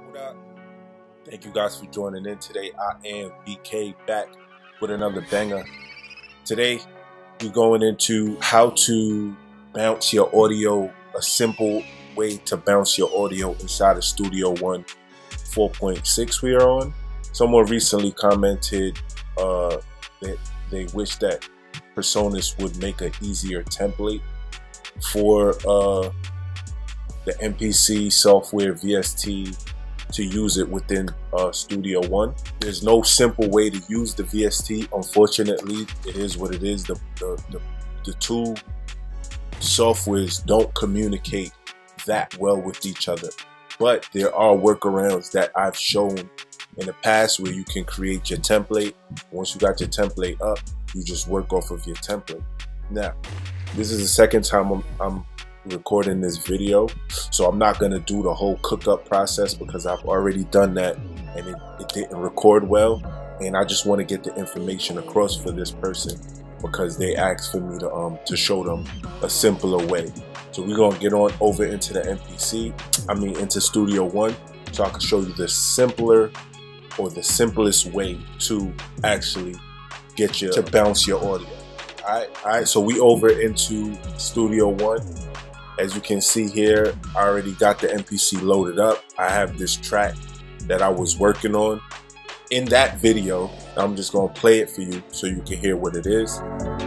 What up? Thank you guys for joining in today. I am BK back with another banger. Today we're going into how to bounce your audio, a simple way to bounce your audio inside of Studio One 4.6 we are on. Someone recently commented that they wish that PreSonus would make an easier template for the MPC software VST to use it within Studio One. There's no simple way to use the VST. Unfortunately, it is what it is. The two softwares don't communicate that well with each other. But there are workarounds that I've shown in the past where you can create your template. Once you got your template up, you just work off of your template. Now, this is the second time I'm recording this video, so I'm not gonna do the whole cook-up process because I've already done that and it didn't record well, and I just want to get the information across for this person because they asked for me to show them a simpler way. So we're gonna get on over into the into Studio One, so I can show you the simpler or the simplest way to actually get to bounce your audio. Alright, so we over into Studio One. As you can see here, I already got the MPC loaded up. I have this track that I was working on. In that video, I'm just gonna play it for you so you can hear what it is.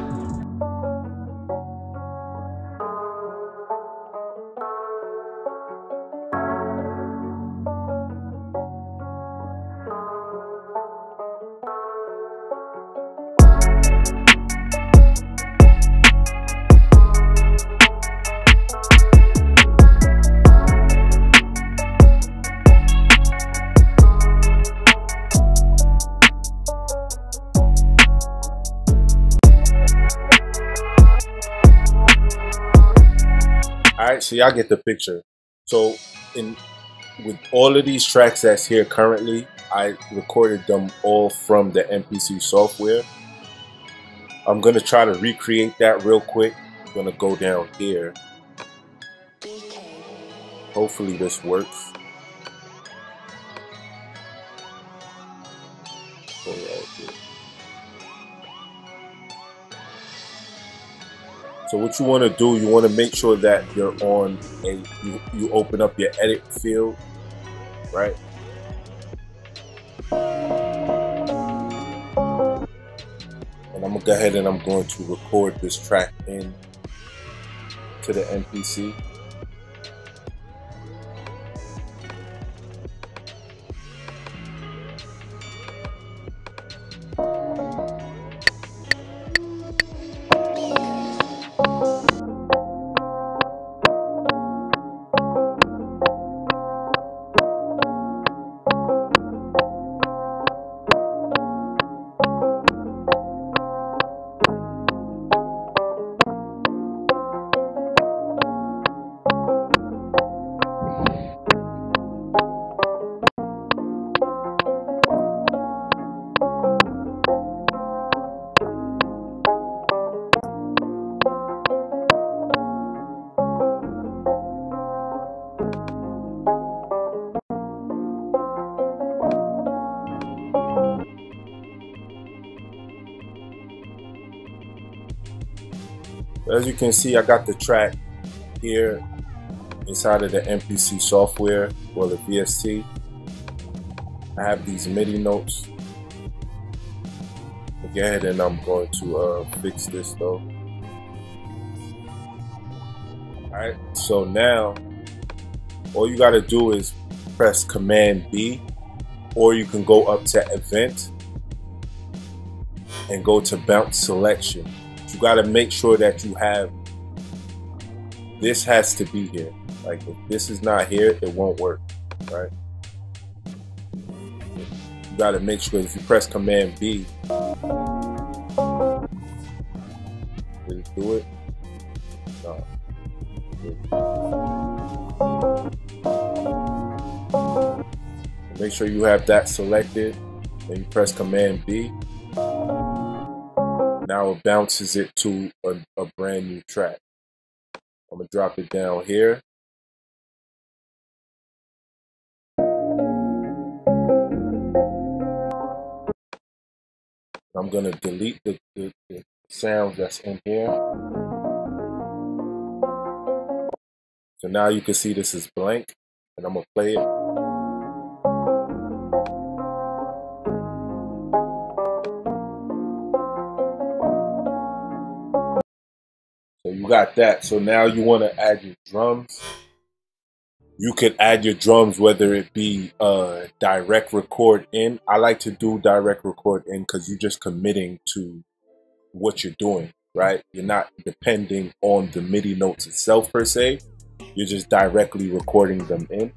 Alright, so y'all get the picture. So with all of these tracks that's here currently, I recorded them all from the MPC software. I'm gonna try to recreate that real quick. I'm gonna go down here. Hopefully this works. Go right here. So what you want to do, you want to make sure that you're on you open up your edit field, right? And I'm gonna go ahead and I'm going to record this track in to the MPC. As you can see, I got the track here inside of the MPC software, or the VST. I have these MIDI notes. I'll go ahead and I'm going to fix this though. Alright, so now all you gotta do is press Command B, or you can go up to Event and go to Bounce Selection. You got to make sure that you have, this has to be here. Like if this is not here, it won't work, right? You got to make sure if you press Command B, did it do it? No. Make sure you have that selected, then you press Command B. Now it bounces it to a brand new track. I'm gonna drop it down here. I'm gonna delete the sounds that's in here. So now you can see this is blank, and I'm gonna play it. So you got that. So now you want to add your drums. You could add your drums, whether it be direct record in. I like to do direct record in because you're just committing to what you're doing, right? You're not depending on the MIDI notes itself per se. You're just directly recording them in.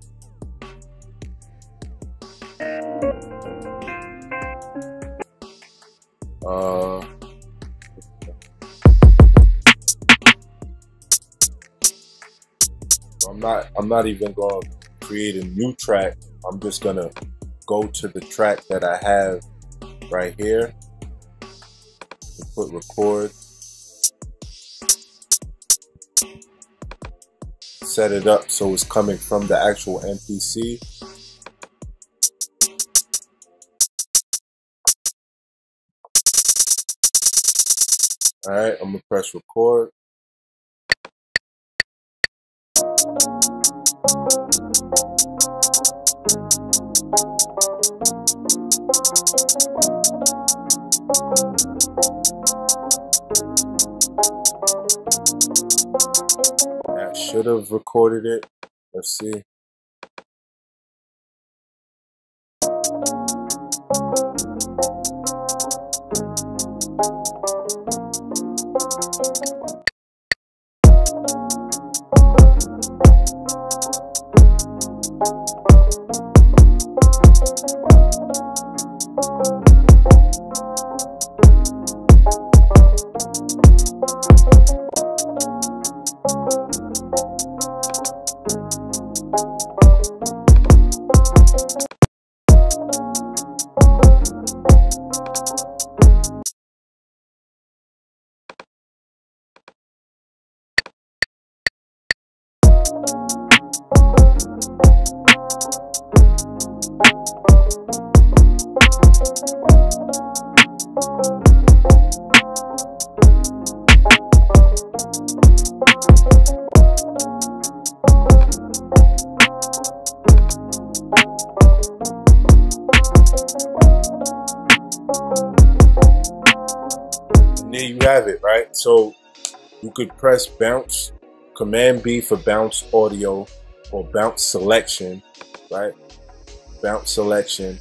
I'm not even going to create a new track. I'm just going to go to the track that I have right here. Put record. Set it up so it's coming from the actual MPC. Alright, I'm going to press record. I should have recorded it. Let's see. There you have it, right? So you could press bounce, Command B for bounce audio or bounce selection, right? Bounce selection.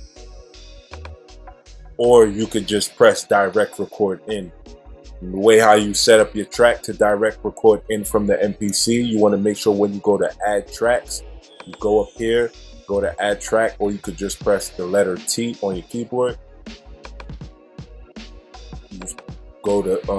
Or you could just press direct record in. And the way how you set up your track to direct record in from the MPC, you want to make sure when you go to add tracks, you go up here, go to add track, or you could just press the letter T on your keyboard. You just go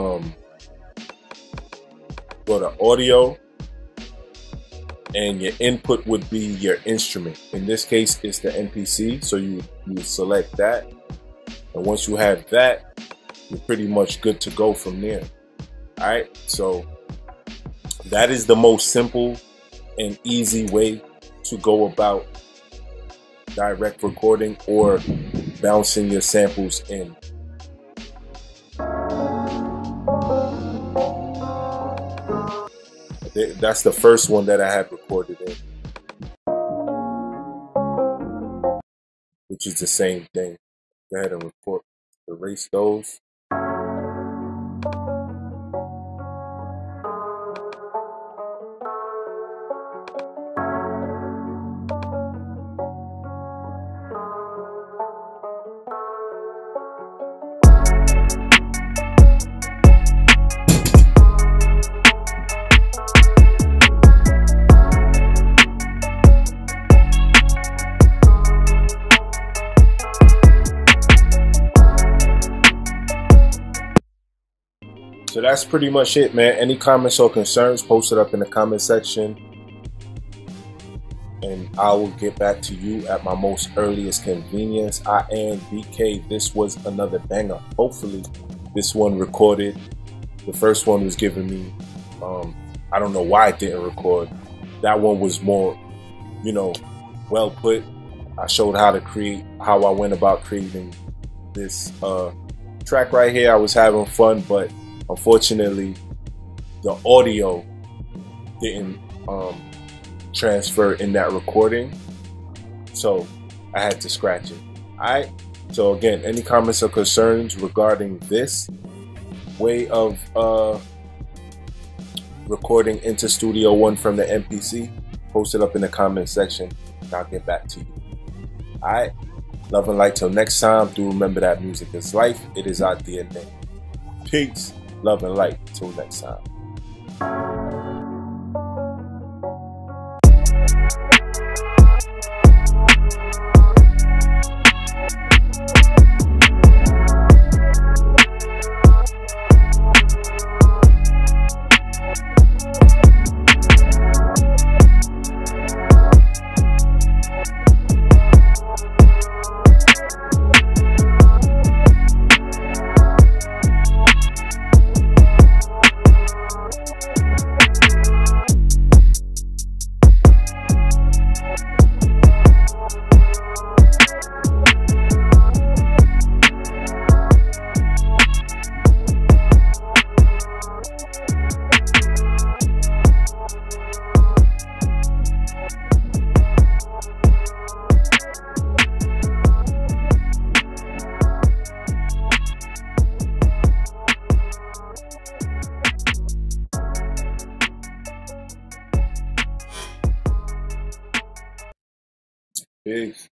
to audio, and your input would be your instrument. In this case, it's the MPC, so you select that, and once you have that, you're pretty much good to go from there. All right, so that is the most simple and easy way to go about direct recording or bouncing your samples in. That's the first one that I have recorded in, which is the same thing. Go ahead and erase those. So that's pretty much it, man. Any comments or concerns, post it up in the comment section, and I will get back to you at my most earliest convenience. I am BK. This was another banger. Hopefully this one recorded. The first one was giving me, I don't know why it didn't record. That one was more, well put. I showed how I went about creating this track right here, I was having fun, but unfortunately, the audio didn't transfer in that recording, so I had to scratch it. Alright, so again, any comments or concerns regarding this way of recording into Studio One from the MPC, post it up in the comment section and I'll get back to you. Alright, love and light till next time. Do remember that music is life, it is our DNA. Peace, love and light till next time. Peace.